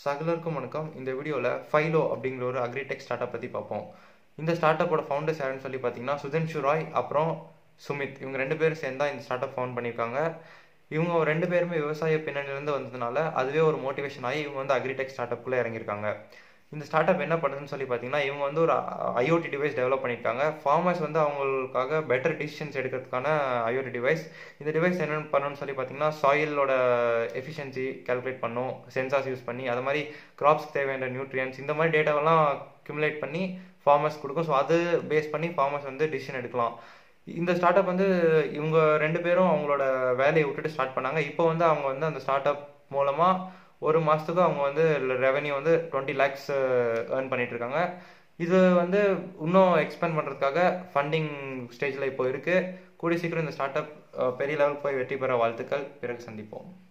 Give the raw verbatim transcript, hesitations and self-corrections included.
சகலருக்கும் வணக்கம். இந்த வீடியோவில் ஃபைலோ அப்படிங்கிற ஒரு அக்ரிடெக் ஸ்டார்ட் பற்றி பார்ப்போம். இந்த ஸ்டார்ட் அப்போட ஃபவுண்டர்ஸ் யாருன்னு சொல்லி பார்த்தீங்கன்னா சுதன்ஷு ராய் அப்புறம் சுமித். இவங்க ரெண்டு பேரும் சேர்ந்து தான் இந்த ஸ்டார்ட் அப் ஃபவுண்ட் பண்ணியிருக்காங்க. இவங்க ரெண்டு பேருமே விவசாய பின்னணியிலேருந்து வந்ததுனால அதுவே ஒரு மோட்டிவேஷன் ஆகி இவங்க வந்து அக்ரிடெக் ஸ்டார்ட் அப்குள்ளே இறங்கியிருக்காங்க. இந்த ஸ்டார்ட் அப் என்ன பண்ணுதுன்னு சொல்லி பார்த்தீங்கன்னா, இவங்க வந்து ஒரு ஐஓடி டிவைஸ் டெவலப் பண்ணியிருக்காங்க. ஃபார்மர்ஸ் வந்து அவங்களுக்காக பெட்டர் டிசிஷன்ஸ் எடுக்கிறதுக்கான ஐஓடி டிவைஸ். இந்த டிவைஸ் என்னென்னு பண்ணணும்னு சொல்லி பார்த்தீங்கன்னா, சாயிலோட எஃபிஷியன்சி கால்குலேட் பண்ணும், சென்சார்ஸ் யூஸ் பண்ணி, அது மாதிரி கிராப்ஸ்க்கு தேவையான நியூட்ரியன்ஸ் இந்த மாதிரி டேட்டாவெல்லாம் அக்யூமுலேட் பண்ணி ஃபார்மர்ஸ் கொடுக்கும். ஸோ அது பேஸ் பண்ணி ஃபார்மர்ஸ் வந்து டிசிஷன் எடுக்கலாம். இந்த ஸ்டார்ட் அப் வந்து இவங்க ரெண்டு பேரும் அவங்களோட வேலையை விட்டுட்டு ஸ்டார்ட் பண்ணாங்க. இப்போ வந்து அவங்க வந்து அந்த ஸ்டார்ட் அப் மூலமாக ஒரு மாதத்துக்கு அவங்க வந்து ரெவென்யூ வந்து டுவெண்ட்டி லேக்ஸ் ஏர்ன் பண்ணிட்டு இருக்காங்க. இது வந்து இன்னும் எக்ஸ்பேண்ட் பண்ணுறதுக்காக ஃபண்டிங் ஸ்டேஜில் இப்போ இருக்குது. கூடிய சீக்கிரம் இந்த ஸ்டார்ட் அப் பெரிய லெவலுக்கு போய் வெற்றி பெற வாழ்த்துக்கள். பிறகு சந்திப்போம்.